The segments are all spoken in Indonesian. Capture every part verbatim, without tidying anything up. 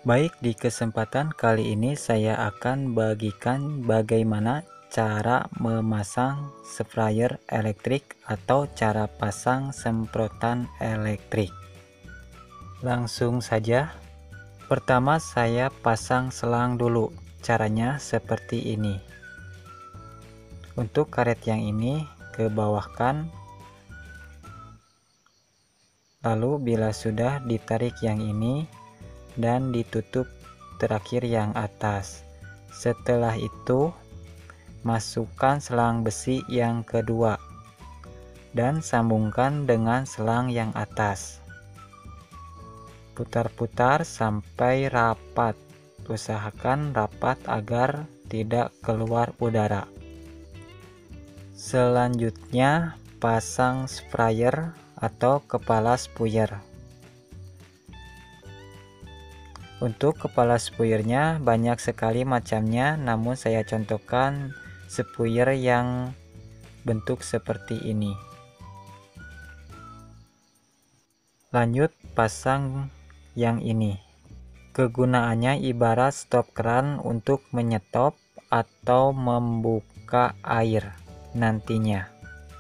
Baik, di kesempatan kali ini saya akan bagikan bagaimana cara memasang sprayer elektrik atau cara pasang semprotan elektrik. Langsung saja. Pertama saya pasang selang dulu. Caranya seperti ini. Untuk karet yang ini ke bawahkan. Lalu bila sudah ditarik yang ini dan ditutup terakhir yang atas. Setelah itu masukkan selang besi yang kedua dan sambungkan dengan selang yang atas. Putar-putar sampai rapat. Usahakan rapat agar tidak keluar udara. Selanjutnya pasang sprayer atau kepala sprayer. Untuk kepala sprayernya banyak sekali macamnya, namun saya contohkan sprayer yang bentuk seperti ini. Lanjut pasang yang ini. Kegunaannya ibarat stop keran untuk menyetop atau membuka air nantinya.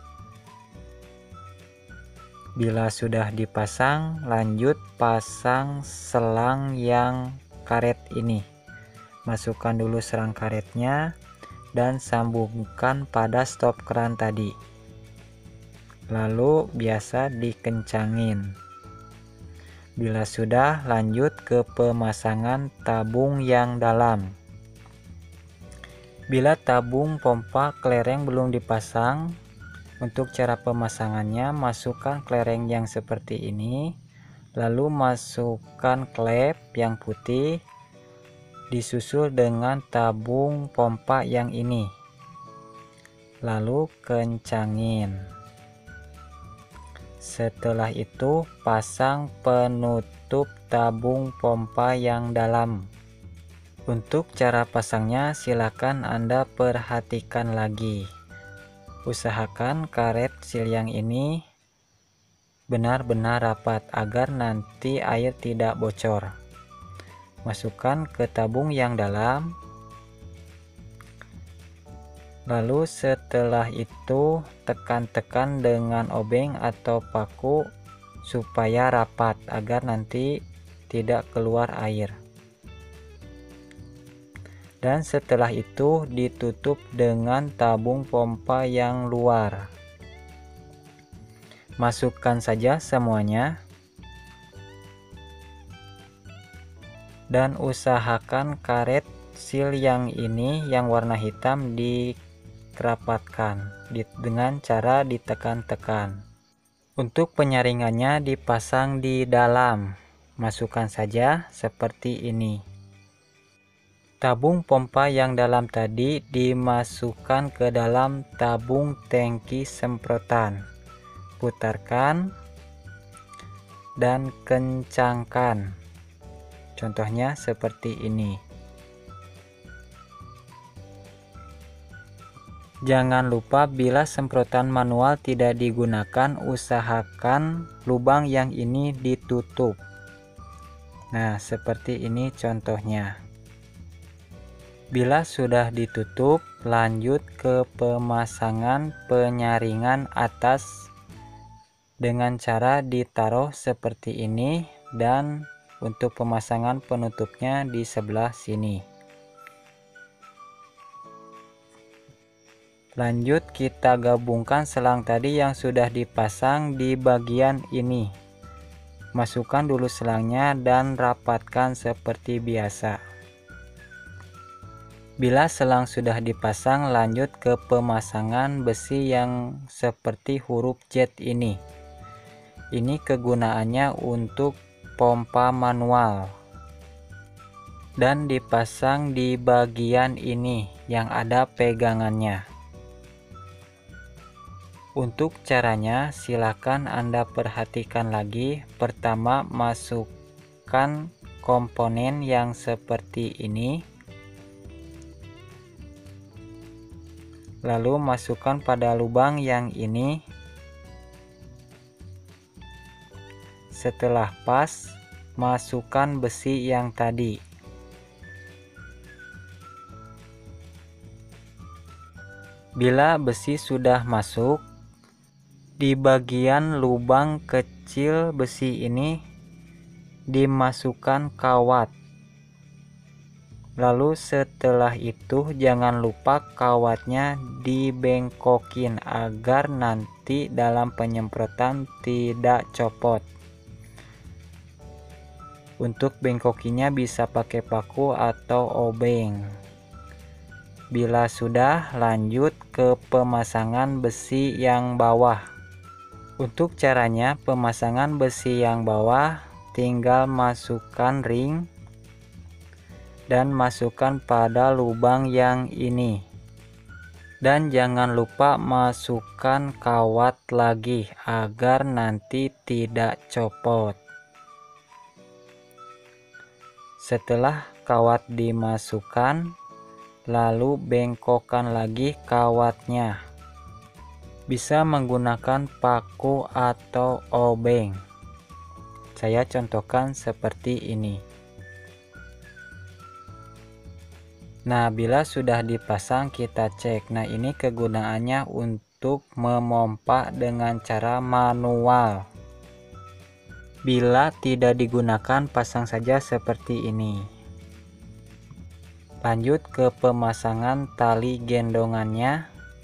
Bila sudah dipasang, lanjut pasang selang yang karet ini. Masukkan dulu selang karetnya dan sambungkan pada stop keran tadi. Lalu biasa dikencangin. Bila sudah, lanjut ke pemasangan tabung yang dalam. Bila tabung pompa kelereng belum dipasang, untuk cara pemasangannya masukkan kelereng yang seperti ini, lalu masukkan klep yang putih, disusul dengan tabung pompa yang ini, lalu kencangin. Setelah itu pasang penutup tabung pompa yang dalam. Untuk cara pasangnya silakan Anda perhatikan lagi. Usahakan karet sil yang ini benar-benar rapat agar nanti air tidak bocor. Masukkan ke tabung yang dalam. Lalu setelah itu tekan-tekan dengan obeng atau paku supaya rapat agar nanti tidak keluar air. Dan setelah itu ditutup dengan tabung pompa yang luar. Masukkan saja semuanya dan usahakan karet sil yang ini yang warna hitam dikerapatkan dengan cara ditekan-tekan. Untuk penyaringannya dipasang di dalam. Masukkan saja seperti ini. Tabung pompa yang dalam tadi dimasukkan ke dalam tabung tangki semprotan. Putarkan dan kencangkan. Contohnya seperti ini. Jangan lupa bila semprotan manual tidak digunakan, usahakan lubang yang ini ditutup. Nah, seperti ini contohnya. Bila sudah ditutup, lanjut ke pemasangan penyaringan atas dengan cara ditaruh seperti ini dan untuk pemasangan penutupnya di sebelah sini. Lanjut kita gabungkan selang tadi yang sudah dipasang di bagian ini. Masukkan dulu selangnya dan rapatkan seperti biasa. Bila selang sudah dipasang, lanjut ke pemasangan besi yang seperti huruf Z ini. Ini kegunaannya untuk pompa manual. Dan dipasang di bagian ini yang ada pegangannya. Untuk caranya silakan Anda perhatikan lagi. Pertama, masukkan komponen yang seperti ini. Lalu masukkan pada lubang yang ini. Setelah pas, masukkan besi yang tadi. Bila besi sudah masuk, di bagian lubang kecil besi ini dimasukkan kawat. Lalu setelah itu jangan lupa kawatnya dibengkokin agar nanti dalam penyemprotan tidak copot. Untuk bengkokinya bisa pakai paku atau obeng. Bila sudah, lanjut ke pemasangan besi yang bawah. Untuk caranya, pemasangan besi yang bawah tinggal masukkan ring dan masukkan pada lubang yang ini. Dan jangan lupa masukkan kawat lagi agar nanti tidak copot. Setelah kawat dimasukkan, lalu bengkokkan lagi kawatnya. Bisa menggunakan paku atau obeng. Saya contohkan seperti ini. Nah, bila sudah dipasang kita cek. Nah, ini kegunaannya untuk memompa dengan cara manual. Bila tidak digunakan, pasang saja seperti ini. Lanjut ke pemasangan tali gendongannya.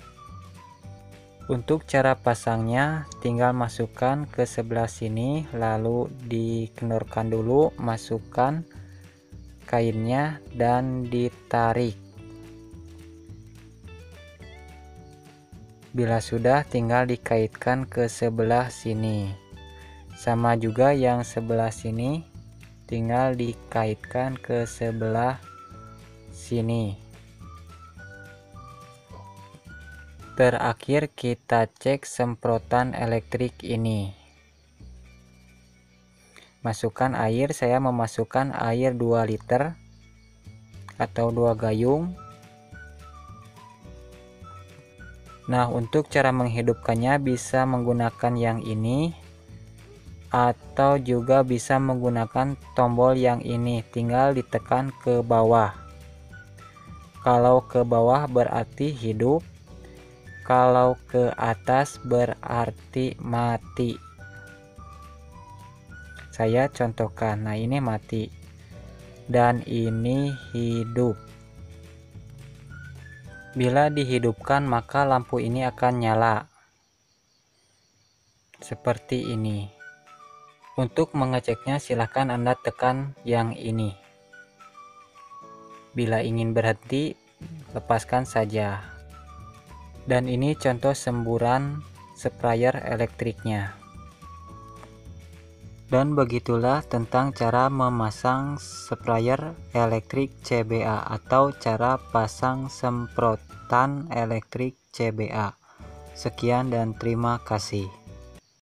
Untuk cara pasangnya, tinggal masukkan ke sebelah sini, lalu dikendorkan dulu, masukkan kainnya dan ditarik. Bila sudah, tinggal dikaitkan ke sebelah sini. Sama juga yang sebelah sini, tinggal dikaitkan ke sebelah sini. Terakhir kita cek semprotan elektrik ini. Masukkan air, saya memasukkan air dua liter atau dua gayung. Nah, untuk cara menghidupkannya bisa menggunakan yang ini atau juga bisa menggunakan tombol yang ini, tinggal ditekan ke bawah. Kalau ke bawah berarti hidup, kalau ke atas berarti mati. Saya contohkan, nah ini mati dan ini hidup. Bila dihidupkan maka lampu ini akan nyala seperti ini. Untuk mengeceknya silahkan Anda tekan yang ini. Bila ingin berhenti, lepaskan saja. Dan ini contoh semburan sprayer elektriknya. Dan begitulah tentang cara memasang sprayer elektrik C B A atau cara pasang semprotan elektrik C B A. Sekian dan terima kasih.